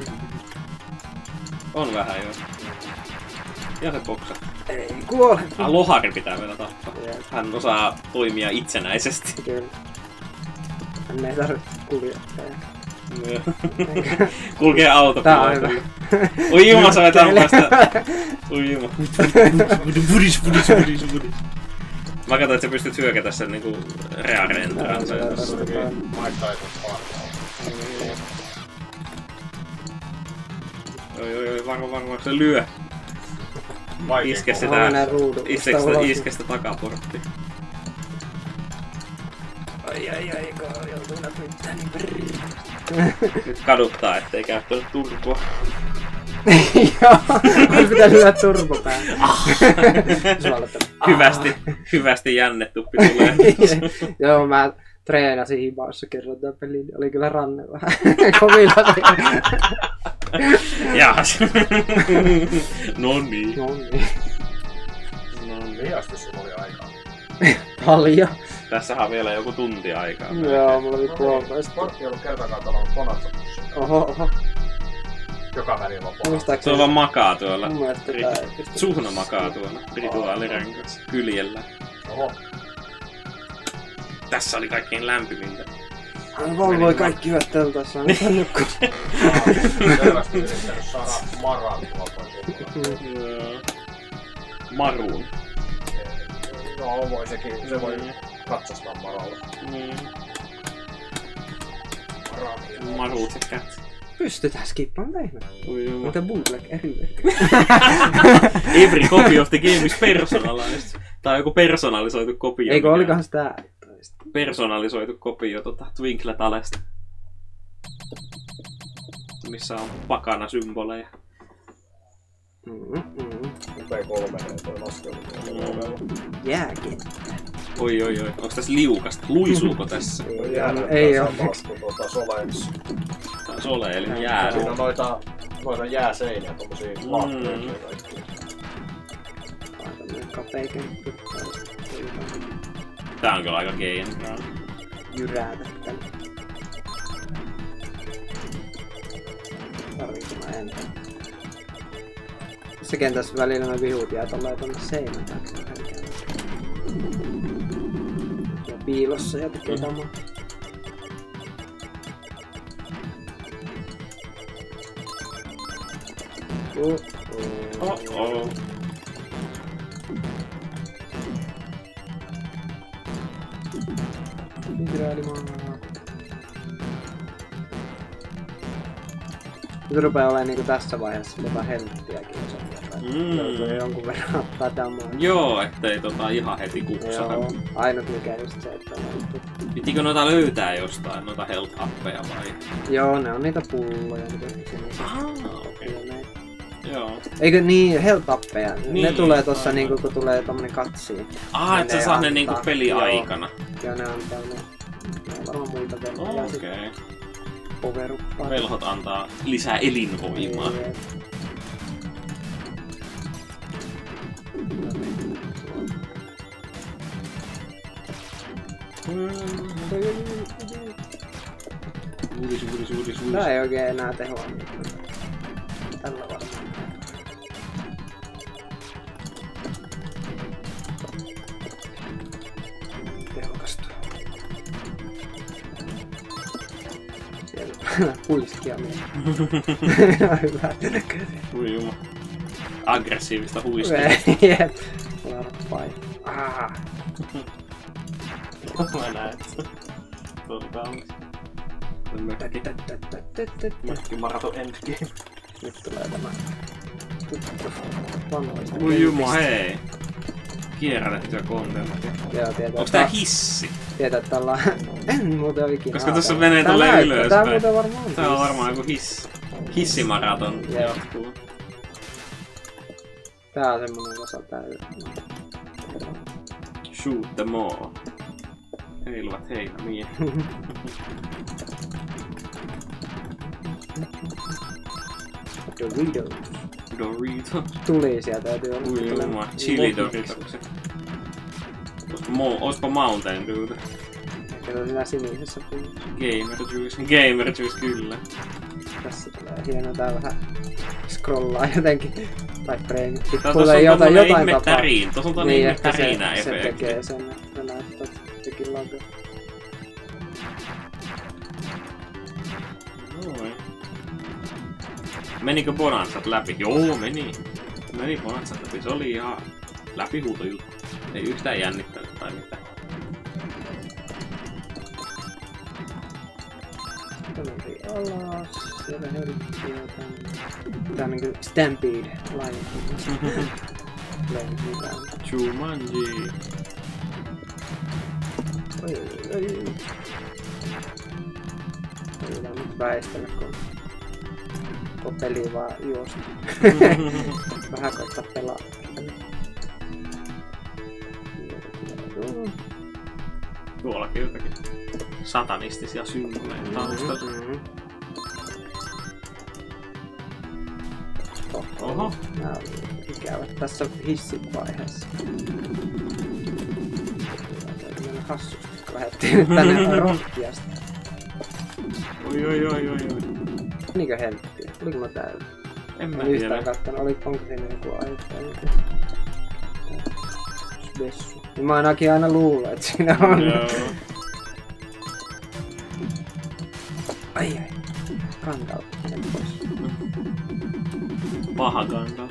Speaker 4: On vähän joo. Ja se boksa.
Speaker 1: Ei kuole!
Speaker 4: Ah, lohari pitää vielä tappaa.
Speaker 1: Jep.
Speaker 4: Hän osaa toimia itsenäisesti.
Speaker 1: Kyllä. Hän ei tarvitse kuljettaa.
Speaker 4: Kulkee auto.
Speaker 1: Tää on hyvä.
Speaker 4: Ui juma, saa vetää päästä. Ui juma. Budis, budis, budis, budis. Mä katsoin, että sä pystyt hyökätä sen niinku rearentraan.
Speaker 3: Mike Tyson sparkaa.
Speaker 4: Oi oi oi, varo varo varo, se lyö.
Speaker 3: Vaikea
Speaker 4: Iske
Speaker 3: kova.
Speaker 4: sitä,
Speaker 1: Mä menen ruudun.
Speaker 4: iske
Speaker 1: Sitä
Speaker 4: sitä,
Speaker 1: ulos.
Speaker 4: iske sitä takaporttia.
Speaker 1: Ai ai ai, kun joutuu näpyttää niin brrrr.
Speaker 4: Nyt kaduttaa, ettei käyttänyt turboa.
Speaker 1: Joo, olisi pitänyt lyödä turbo päälle.
Speaker 4: Hyvästi, hyvästi jännetuppi tulee.
Speaker 1: Joo, mä treenasin himassa kerran tämän pelin. Oli kyllä ranne vähän kovilla.
Speaker 4: Jaas. No niin.
Speaker 1: No niin.
Speaker 4: No niin.
Speaker 3: Mihin asti sulla oli aikaa?
Speaker 1: Paljon.
Speaker 4: Tässähän on vielä joku tunti aikaa.
Speaker 1: Joo, mulla oli
Speaker 3: No niin,
Speaker 1: puolitoista.
Speaker 3: Sportti ei ollut kertakaan pelannut Bonanza-bussia.
Speaker 1: Oho, oho.
Speaker 3: Joka välillä on Bonanza.
Speaker 1: Muistaakseni...
Speaker 4: Se on vaan makaa tuolla.
Speaker 1: Mun mielestä tää ei pysty...
Speaker 4: Suhna makaa tuolla rituaalirenkaassa kyljellä.
Speaker 3: Oho.
Speaker 4: Tässä oli kaikkein lämpimintä.
Speaker 1: Hän valvoi kaikki hyvät teltaissa.
Speaker 3: Selvästi yrittänyt saada maraan tuolla pois.
Speaker 4: Joo. Maruun.
Speaker 3: No voi sekin, se voi katsastaa maralla.
Speaker 4: Mm.
Speaker 3: Maraa.
Speaker 4: Maruut ja cats.
Speaker 1: Pystytään skippaamaan päivänä.
Speaker 4: Ui juma.
Speaker 1: Mutta bootleg eri.
Speaker 4: Every copy of the game is personalized. Tää on joku personalisoitu kopio.
Speaker 1: Eikö olikohan sitä?
Speaker 4: Personalisoitu kopio tota Twinkle-talesta. Missä on pakana symboleja.
Speaker 1: Mm-mm.
Speaker 3: P kolme toi laskelu.
Speaker 1: Jääkin.
Speaker 4: Oi oi oi, onks tässä liukasta? Luisuuko tässä?
Speaker 1: Ei oo.
Speaker 3: Tuota Solens.
Speaker 4: Tää on sole, eli jää.
Speaker 3: Siinä on noita, noita jääseiniä, tommosia
Speaker 4: Mm.
Speaker 3: laatteja kaikkia.
Speaker 1: Kapeikenttä.
Speaker 4: Tää on kyllä aika geenraa.
Speaker 1: Jyräätä tänne. Tarviinko mä en? Tässä kentässä välillä me vihut jää tolleen tonne seinän taakse. Ja piilossa ja tekee kamaa. Oh
Speaker 4: Oh oh.
Speaker 1: Migraalimaa. Nyt rupeaa olemaan niinku tässä vaiheessa jotain helvettiäkin.
Speaker 4: Mm.
Speaker 1: Joutuu jonkun verran patamaan.
Speaker 4: Joo, ettei tota ihan heti kupsata.
Speaker 1: Joo, ainut mikä just se, että on ollut.
Speaker 4: Pitikö noita löytää jostain, noita health appeja vai?
Speaker 1: Joo, ne on niitä pulloja, mitä sinne
Speaker 4: Ah, okei.
Speaker 1: okay.
Speaker 4: Joo.
Speaker 1: Eikö niin, health-appeja?
Speaker 4: Niin,
Speaker 1: ne tulee tossa
Speaker 4: aivan.
Speaker 1: niinku, kun tulee tommonen katsiin.
Speaker 4: Ah, et sä saa ne
Speaker 1: antaa.
Speaker 4: niinku peliaikana.
Speaker 1: Joo, ne antaa ne. Ne on varmaan muita velhoja.
Speaker 4: Oh,
Speaker 1: Ja sit
Speaker 4: okei.
Speaker 1: poweruppaa.
Speaker 4: Velhot antaa lisää elinvoimaa.
Speaker 1: Jep.
Speaker 4: Uudis, uudis, uudis, uudis.
Speaker 1: Tää ei oikein enää tehoa. Tällä varmaan. Tehokasta. Siellä huiskia mieltä. Hyvä.
Speaker 4: Ui juma. Aggressiivista huiskelua.
Speaker 1: Jep. Larppai. Ah.
Speaker 4: Mä näen. Tuolla kaunis. Mökki. Mökki maraton endgame.
Speaker 1: Nyt tulee tämä. Vanoista.
Speaker 4: Ui juma, hei. Kierrätettyä kontentti.
Speaker 1: Joo, tietää.
Speaker 4: Onks tää hissi?
Speaker 1: Tietää, että ollaan... En muuten oo ikinä.
Speaker 4: Koska tuossa
Speaker 1: ajatellut.
Speaker 4: menee
Speaker 1: Tää
Speaker 4: tolleen
Speaker 1: näyttää,
Speaker 4: ylöspäin.
Speaker 1: Tää muuten varmaan on
Speaker 4: Tää on
Speaker 1: hissi.
Speaker 4: varmaan joku hiss. Hissimaraton
Speaker 1: Joo.
Speaker 4: jatkuu.
Speaker 1: Tää on semmonen osa tää.
Speaker 4: Shoot them all. Heiluvat heinämiä.
Speaker 1: Doritos.
Speaker 4: Doritos.
Speaker 1: Tuli sieltä, täytyy olla.
Speaker 4: Ui juma. Chili Doritokset. Oispa, mo- oispa Mountain Dew.
Speaker 1: Ehkä se on siinä sinisessä pullossa.
Speaker 4: Gamer Juice. Gamer Juice kyllä.
Speaker 1: Tässä tulee hieno, tää vähän scrollaa jotenkin. Tai frame. Sitten
Speaker 4: Tää
Speaker 1: tulee
Speaker 4: tossa on
Speaker 1: jotain,
Speaker 4: tommonen
Speaker 1: jotain
Speaker 4: ihme
Speaker 1: tapaa.
Speaker 4: tärin. Tossa on tommonen
Speaker 1: Niin,
Speaker 4: ihme
Speaker 1: ehkä se,
Speaker 4: tärinä
Speaker 1: se
Speaker 4: efekti.
Speaker 1: tekee sen, että näyttää, että tekin logo.
Speaker 4: Noin. Menikö Bonansat läpi? Joo, meni. Meni Bonansat läpi. Se oli ihan läpihuutojuttu. Ei yhtään jännittänyt tai mitään.
Speaker 1: Tovi alas. Siellä helppiä tänne. Tää on niinku Stampede laji. Lenki mitään.
Speaker 4: Jumanji.
Speaker 1: Oi, oi, oi. Ei vaan nyt väistellä, kun tuo peli vaan juosta. Vähän koittaa pelaa.
Speaker 4: Tuollakin jotakin satanistisia symboleja taustalla.
Speaker 1: Mm-hmm.
Speaker 4: Oho.
Speaker 1: Nää on ikävät. Tässä on hissivaiheessa. Täytyy mennä hassusti, kun lähdettiin nyt tänne rohkiasta.
Speaker 4: Oi oi oi oi oi.
Speaker 1: Menikö helvettiä? Oliko mä täällä?
Speaker 4: En mä
Speaker 1: En yhtään
Speaker 4: tiedä.
Speaker 1: kattonut, oli, onko siinä joku aika tai joku. Vessu. Niin mä ainakin aina luulen, että siinä on.
Speaker 4: Joo.
Speaker 1: Ai ai. Gandalf, mene pois.
Speaker 4: Paha Gandalf.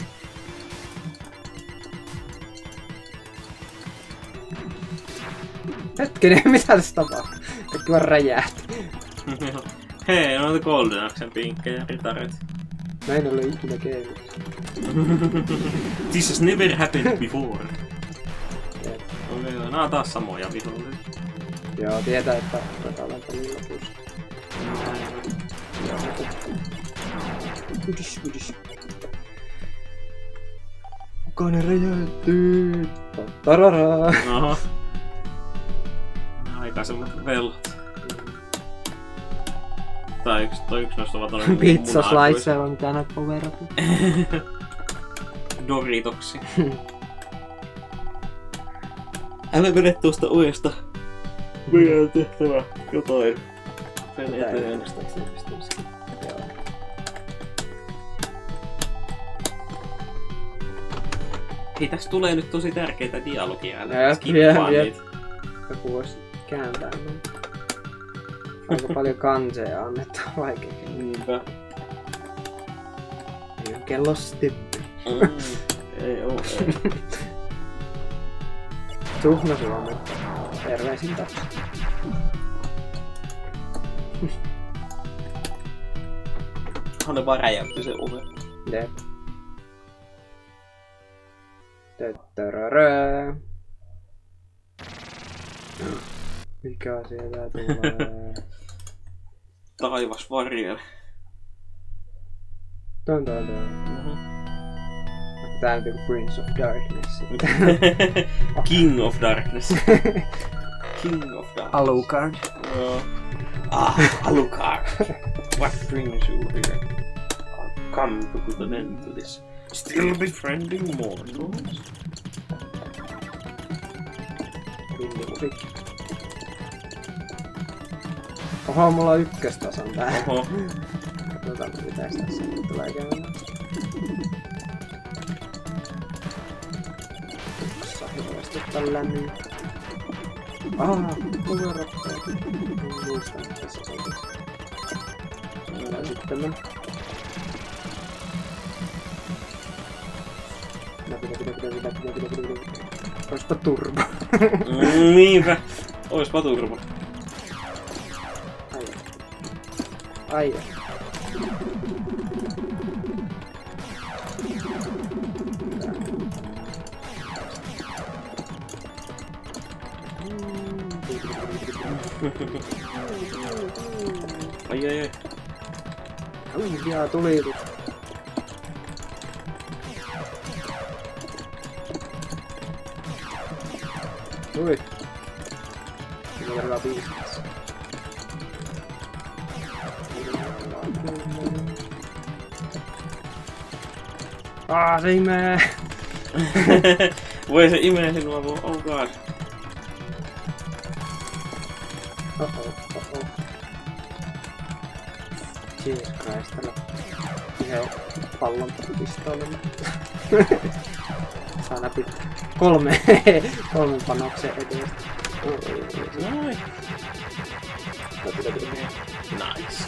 Speaker 1: Hetkinen, mitä tässä tapahtuu? Kaikki vaan räjähti.
Speaker 4: Hei, noita Golden Axen pinkkejä ritareita.
Speaker 1: Mä en ole ikinä keinossa.
Speaker 4: This has never happened before. Joo, nää on taas samoja vihollisia.
Speaker 1: Joo, tietää, että otetaan pelin lopussa. Kudis, kudis. Kuka ne räjäyttyy? Tararaa!
Speaker 4: Aha. Aikaisemmat velhot. Tai yksi, toi yksi noista ovat olleet
Speaker 1: Pizza sliceilla on mitään näitä powerapia.
Speaker 4: Doritoksi. Älä mene tuosta ojesta. Meidän on tehtävä jotain. Sen eteen. Hei, tässä tulee nyt tosi tärkeitä dialogia. Älä skippaa niitä.
Speaker 1: Joku voisi kääntää noin. Aika paljon kanseja annetaan vaikea.
Speaker 4: Niinpä.
Speaker 1: Kello steppi.
Speaker 4: Mm, ei oo, ei.
Speaker 1: Tuhna Suomen. Terveisin taas.
Speaker 4: Hän vaan räjäytti sen oven.
Speaker 1: Jep. Töttörörö. Mikä sieltä tulee?
Speaker 4: Taivas varjel.
Speaker 1: Tön tön tön. Tää on niinku Prince of Darkness.
Speaker 4: King of Darkness. King of Darkness.
Speaker 1: Alucard.
Speaker 4: Joo. Ah, Alucard. What brings you here? I've come to put an end to this. Still befriending mortals?
Speaker 1: Oho, mulla on ykköstason tää.
Speaker 4: Oho.
Speaker 1: Katsotaan mitäs tässä nyt tulee käymään. Tuossa hirveästi tällä niin. Aah, powerappeja. En muista tässä se on. Mennään sitten mennä. Läpi, läpi, läpi, läpi, läpi, läpi, läpi, läpi. Oispa turbo.
Speaker 4: Mm, niinpä. Oispa turbo.
Speaker 1: Ai. Ai.
Speaker 4: Ai ai ai.
Speaker 1: Ui, jaa, tulitus. Ui. Siinä on viisi. Ah, se imee!
Speaker 4: Voi se imee sinua, oh god.
Speaker 1: Oho, oho. Jesus Christ, tällä yhden pallon pistoolilla. Saa läpi kolme, kolmen panoksen edestä.
Speaker 4: Noin. Nice.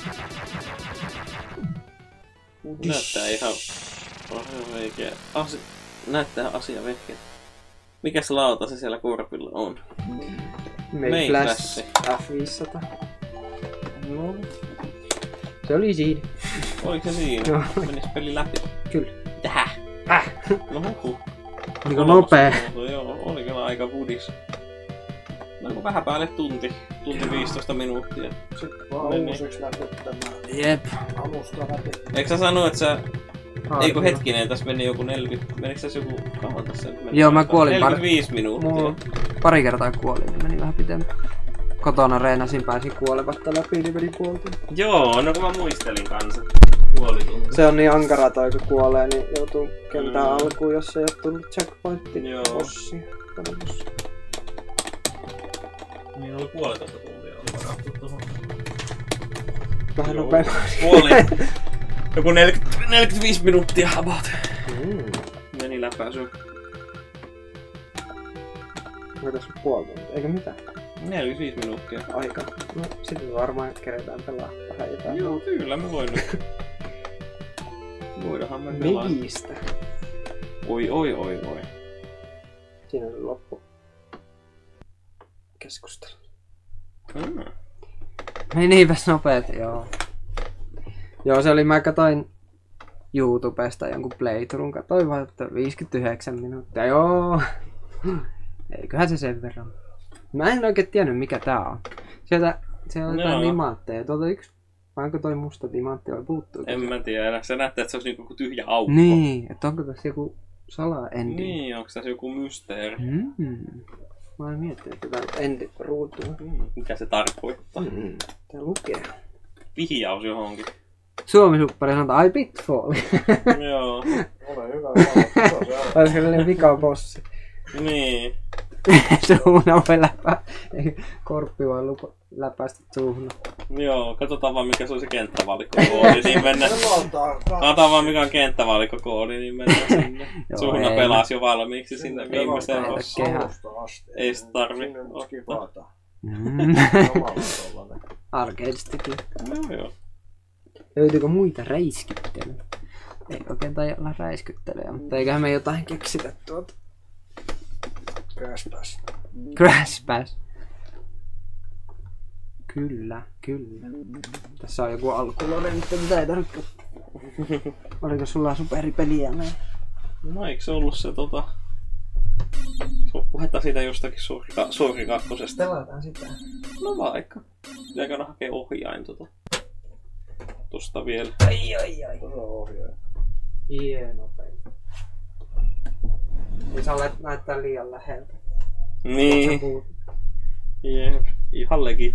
Speaker 4: Näyttää ihan... Oikein. Asi... Näyttää asia vehkeä. Mikäs lauta se siellä korpilla on?
Speaker 1: Mayflash F viisisataa.
Speaker 4: No.
Speaker 1: Se oli siinä.
Speaker 4: Oliko se siinä?
Speaker 1: Joo.
Speaker 4: Menis peli läpi?
Speaker 1: Kyllä.
Speaker 4: Tähä?
Speaker 1: Häh?
Speaker 4: No huhu.
Speaker 1: Oliko nopee?
Speaker 4: Joo, oli kyllä aika budis. No vähän päälle tunti. Tunti viisitoista minuuttia.
Speaker 3: Sitten vaan uusiksi läpi tämä
Speaker 1: Jep.
Speaker 3: alusta läpi.
Speaker 4: Eikö sä sano, että sä... Eikö hetkinen, tässä meni joku neljäkymmentä... Menikö tässä joku... Kauan tässä meni?
Speaker 1: Joo, mä kuolin
Speaker 4: neljäkymmentäviisi minuuttia.
Speaker 1: Mulla pari kertaa kuolin, niin meni vähän pitempään. Kotona reenasin, pääsin kuolematta läpi, niin meni puolta.
Speaker 4: Joo, no kun mä muistelin kanssa. Puoli tuntia.
Speaker 1: Se on niin ankara toi, kun kuolee, niin joutuu kentään
Speaker 4: Mm.
Speaker 1: alkuun, jos ei oo tullut checkpointti.
Speaker 4: Joo.
Speaker 1: Bossia. Bossia.
Speaker 4: Niin oli puolitoista tuntia oli varattu tuohon.
Speaker 1: Vähän nopeammin.
Speaker 4: Puoli. Joku neljäkymmentä, neljäkymmentäviisi minuuttia about.
Speaker 1: Mm.
Speaker 4: Meni läpäisy.
Speaker 1: Onko tässä puoli tuntia? Eikö mitään?
Speaker 4: neljäkymmentäviisi minuuttia.
Speaker 1: Aika. No sitten varmaan keretään pelaa vähän jotain.
Speaker 4: Joo, kyllä mä voin nyt. Voidaanhan me pelaa.
Speaker 1: Megistä.
Speaker 4: Oi, oi, oi, oi.
Speaker 1: Siinä oli loppu. Keskustelu.
Speaker 4: Mm.
Speaker 1: Ei niinpäs nopeet, joo. Joo, se oli, mä katoin YouTubesta jonkun playthroughin, katoin vaan, että viisikymmentäyhdeksän minuuttia, joo. Eiköhän se sen verran. Mä en oikein tiennyt mikä tää on. Sieltä, siellä on jotain timantteja. Tuolta yksi, vai onko toi musta timantti vai puuttuu?
Speaker 4: En mä tiedä. Se näyttää, että se olisi niinku tyhjä aukko.
Speaker 1: Niin, että onko tässä joku sala-endi?
Speaker 4: Niin, onko tässä joku mysteeri?
Speaker 1: Mm. Mä oon miettinyt tätä endi-ruutua.
Speaker 4: Mm. Mikä se tarkoittaa?
Speaker 1: Mm. Tää lukee.
Speaker 4: Vihjaus johonkin.
Speaker 1: Suomi-suppari sanotaan, ai Pitfall.
Speaker 4: Joo.
Speaker 3: Ole hyvä, hyvä.
Speaker 1: Olisiko sellainen vikabossi?
Speaker 4: Niin.
Speaker 1: Suuna voi läpää. Korppi voi lupa, läpäistä suuna.
Speaker 4: Joo, katsotaan vaan mikä se on se kenttävalikkokoodi, niin mennään. Katsotaan vaan mikä on kenttävalikkokoodi, niin mennään sinne. Suuna pelasi jo valmiiksi sinne viimeiseen osaan. Ei sitä tarvi ottaa.
Speaker 1: Arcade-stikin.
Speaker 4: Joo joo.
Speaker 1: Löytyykö muita räiskyttelyjä? Ei oikein tai olla räiskyttelyjä, mutta eiköhän me jotain keksitä tuolta.
Speaker 3: Crash Bash.
Speaker 1: Crash Bash. Kyllä, kyllä. Tässä on joku alkulore, mutta mitä ei tarvitse. Oliko sulla superipeliä näin?
Speaker 4: No eikö se ollut se tota... Puhetta siitä jostakin suuri, suuri kakkosesta.
Speaker 1: Pelataan sitä.
Speaker 4: No vaikka. Pitääkö hakea ohjain tota? Tosta vielä.
Speaker 1: Ai ai ai.
Speaker 3: Tuossa on ohjaaja.
Speaker 1: Hieno peli. Ei saa näyttää liian läheltä.
Speaker 4: Niin. Jep. Ihan legit.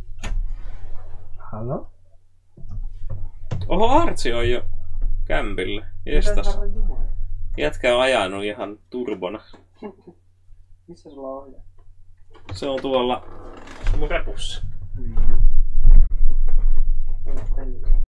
Speaker 1: Halo?
Speaker 4: Oho, Artsi on jo kämpillä. Jestas. Jätkä on ajanut ihan turbona.
Speaker 1: Missä sulla on ohjaaja?
Speaker 4: Se on tuolla mun repussa.
Speaker 1: Mm.